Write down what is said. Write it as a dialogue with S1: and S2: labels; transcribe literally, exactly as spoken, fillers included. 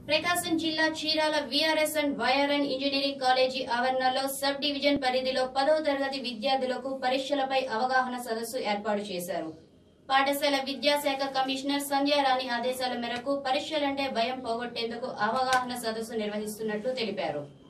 S1: ప్రకాశం జిల్లా Chirala VRS and YRN engineering college ఆవరణలో sub division పరిధిలో పదవ తరగతి విద్యార్థులకు పరీక్షలపై అవగాహన సదస్సు ఏర్పాటు చేశారు. పాఠశాల విద్యాశాఖ కమిషనర్ సంధ్యారాణి ఆదేశాల మేరకు పరీక్షలంటే భయం పోగొట్టేందుకు అవగాహన సదస్సు నిర్వహిస్తున్నట్లు తెలిపారు.